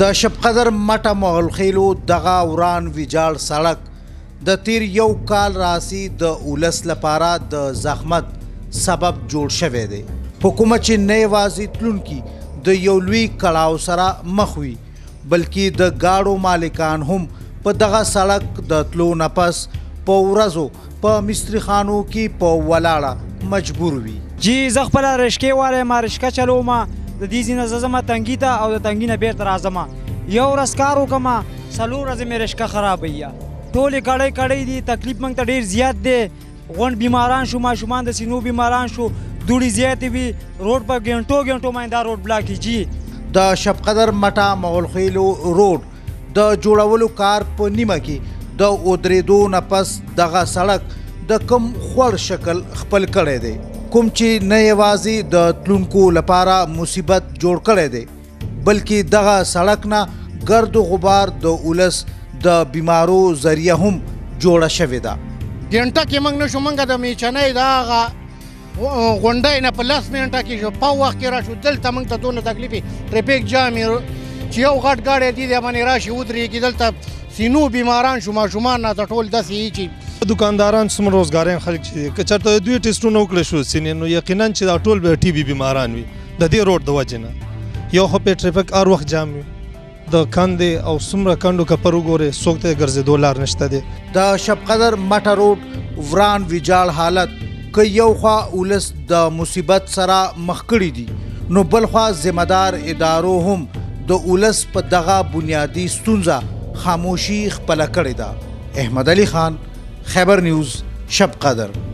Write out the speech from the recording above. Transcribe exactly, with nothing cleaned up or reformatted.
د شبقدر مټه مغلخیلو دغه وران ویجاړ سړک د تیر یو کال راسي د ولس لپاره د زحمت سبب جوړ شوی دی په کومه چې نه یوازې تلونکي د یو لوی کړاو سره مخ وي بلکې د ګاډو مالکان هم په دغه سړک د تلو نه پس په ورځو په مستري خانو کې په ولاړه مجبور وي. جی زه خپله رشکې والی ما رشکه چلوم د دې ځینه زه ځمه تنګي ته او د تنګي نه بیرته راځم یو ورځ کار وکړم څلور ورځې مې رشکه خرابوي ټولې کړۍ کړۍ دي تکلیف موږ ته ډېر زیات دی غونډ بیماران شو ماشومان د سینو بیماران شو دوړې زیاتې وي روډ په ګنټو ګنټو باندې دا روډ بلاک جي د شبقدر مټه مغلخیلو روډ د جوړولو کار په نیمه کې د ودرېدو نه پس دغه سړک د کم خوړ شکل خپل کړی دی کوم چې نه یوازې د تلونکو لپاره مصیبت جوړ کړی دی بلکې دغه سړک نه ګرد و غبار د ولس د بیمارو ذریعه هم جوړه شوې ده. ګنټه کې موږ نشو موږ د میچنۍ د هغه غونډۍ نه په لس منټه کې شو په وخت کې راشو دلته موږ ته دونه تکلیف ټریفیک جام چې یو غټ ګاډی دی د باندې راشي ودرېږي دلته سینو بیماران شو ماشومان نه ټول داسې چې دکانداران څومره روزګاران خلک چې که چېرته دوی ټسټونه وکړی شو سینې نو یقینا چې دا ټول به ټي بي بیماران وي د دې روډ د وجې نه یو خو پې ټریفک هر وخت جام وي د کندې او څومره کندو کپر وګورې څوک ته ګرځېدو لار نشته دی. د شبقدر مټه روډ وران ویجاړ حالت که یو خوا ولس د مصیبت سره مخ کړي دي نو بل خوا ذمهدار ادارو هم د ولس په دغه بنیادي ستونزه خاموشي خپله کړې ده. احمد علي خان، خیبر نیوز، شبقدر.